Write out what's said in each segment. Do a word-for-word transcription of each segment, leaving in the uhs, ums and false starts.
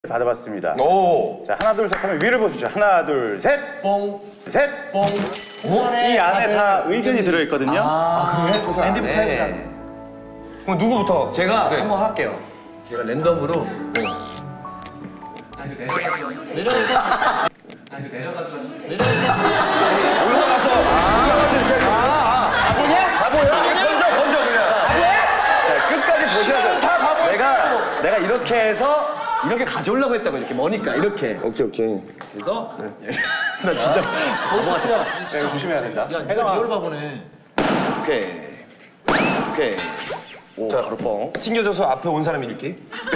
받아봤습니다. 오. 자, 하나 둘 셋 하면 위를 보시죠. 하나 둘 셋. 뽕. 셋. 뽕. 이 안에 다 의견이 들어있거든요. 아, 그래? 그 앤디부터 해보자. 그럼 누구부터? 제가 네. 한번 할게요. 제가 랜덤으로. 네. 내려가. 올라가서 올라가서 이렇게 바보냐? 바보야? 건져 건져 그냥. 자, 끝까지 보셔야 돼요. 다 바보였어. 내가, 내가 이렇게 해서 이렇게 가져오려고 했다고, 이렇게 머니까, 이렇게. 오케이 오케이. 그래서 나 진짜 바보 같아. 야, 이거 조심해야 된다. 야, 니가 리얼 바보네. 오케이. 오케이. 오, 자, 바로 뻥. 튕겨져서 앞에 온 사람 이길게.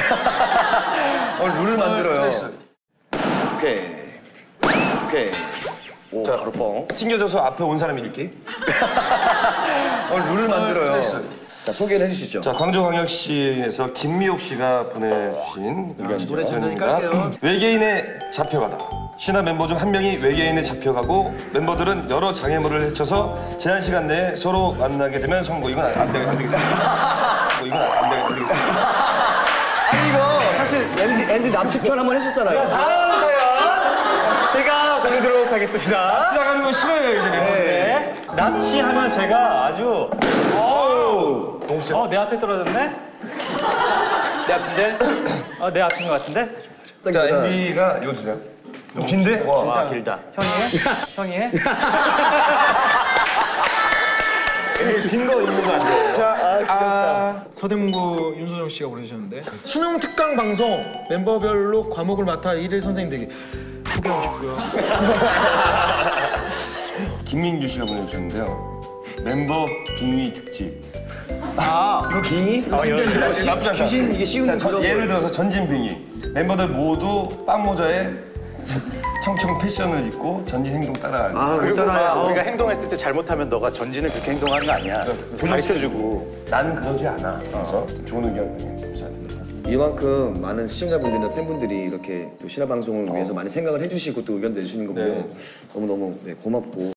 오늘 룰을 만들어요. 스트레스. 오케이. 오케이. 오, 자, 바로 뻥. 튕겨져서 앞에 온 사람 이길게. 오늘 룰을 만들어요. 스트레스. 자, 소개를 해주시죠. 자, 광주광역시에서 김미옥 씨가 보내주신 노래 천천히 의견입니다. 깔게요. 외계인에 잡혀가다. 신화 멤버 중 한 명이 외계인에 잡혀가고 멤버들은 여러 장애물을 헤쳐서 제한 시간 내에 서로 만나게 되면 성공. 이건 안, 되겠, 안 되겠습니다. 뭐 이건 안, 되겠, 안 되겠습니다. 아니, 이거 사실 앤디, 앤디 남측편 한번 했었잖아요. 다음으로요. 제가 보내도록 하겠습니다. 시작하는 거 싫어요, 이제 멤버들이. 네. 납치하면 제가 아주 어우, 너무 세. 어, 내 앞에 떨어졌네? 내 앞인데? 어, 내 앞인 것 같은데? 자, 앤디가 이거 주세요. 좀 긴데? 와. 와, 길다. 형이 해? 형이 해? 긴 거 있는 거 안 돼요? 아, 서대문구 윤소정 씨가 보내주셨는데 수능 특강 방송 멤버별로 과목을 맡아 일일 선생님 되기 소개하고 싶고요. 김민규 씨가 보내주셨는데요. 멤버 빙의 특집. 이거 빙의? 어, 여기. 나쁘지 않다. 귀신 이게 씌우는 자, 전, 그런 예를 거. 들어서 전진 빙의. 멤버들 모두 빵 모자에 청청 패션을 입고 전진 행동 따라하기. 아, 그리고 그리고 막 우리가 행동했을 때 잘못하면 너가 전지는 그렇게 행동하는 거 아니야. 가르쳐주고. 난 그러지 않아. 그래서 좋은 의견 감사드립니다. 이만큼 많은 시청자분들이나 팬분들이 이렇게 또 신화 방송을 위해서 많이 생각을 해주시고 또 의견 내주시는 거 보면 네. 너무너무 네, 고맙고